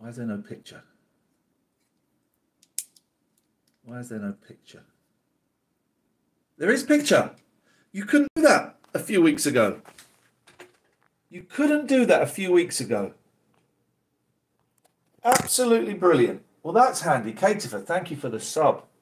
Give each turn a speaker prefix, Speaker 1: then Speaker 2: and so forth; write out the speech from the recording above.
Speaker 1: Why is there no picture? Why is there no picture? There is picture. You couldn't do that a few weeks ago. You couldn't do that a few weeks ago. Absolutely brilliant. Well, that's handy. Caitifer, thank you for the sub.